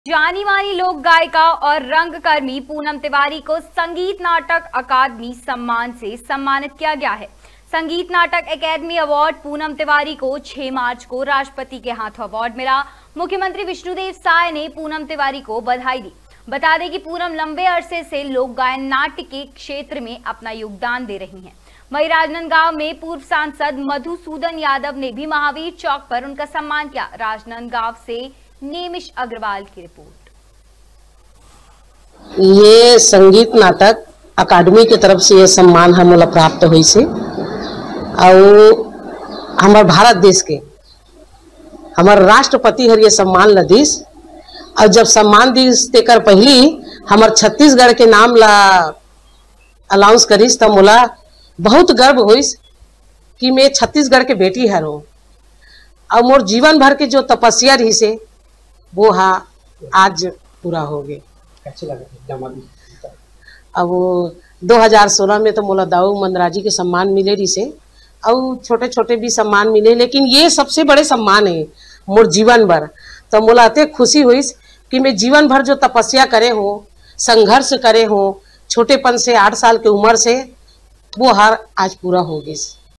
जानी मानी लोक गायिका और रंगकर्मी पूनम तिवारी को संगीत नाटक अकादमी सम्मान से सम्मानित किया गया है। संगीत नाटक अकादमी अवार्ड पूनम तिवारी को 6 मार्च को राष्ट्रपति के हाथों अवार्ड मिला। मुख्यमंत्री विष्णुदेव साय ने पूनम तिवारी को बधाई दी। बता दें कि पूनम लंबे अरसे से लोक गायन नाट्य के क्षेत्र में अपना योगदान दे रही हैं। वहीं राजनांदगांव में पूर्व सांसद मधुसूदन यादव ने भी महावीर चौक पर उनका सम्मान किया। राजनांदगांव से नेमिश अग्रवाल की रिपोर्ट। ये संगीत नाटक अकादमी की तरफ से ये सम्मान हमला प्राप्त हुई से और हमारे भारत देश के हमारे राष्ट्रपति हर ये सम्मान लदीस और जब सम्मान दिस देकर पहली हमारे छत्तीसगढ़ के नाम ला अलाउंस करीस तब मोला बहुत गर्व हुईस कि मैं छत्तीसगढ़ के बेटी हर हूँ और मोर जीवन भर के जो तपस्या रही से वो आज पूरा हो गए। कैसे लगा? अब वो 2016 में तो मोला दाऊ मंदराजी के सम्मान मिले रही से और छोटे छोटे भी सम्मान मिले, लेकिन ये सबसे बड़े सम्मान है मोर जीवन भर। तो मोला अते खुशी हुई कि मैं जीवन भर जो तपस्या करे हो, संघर्ष करे हो, छोटेपन से 8 साल की उम्र से वो हार आज पूरा हो गई।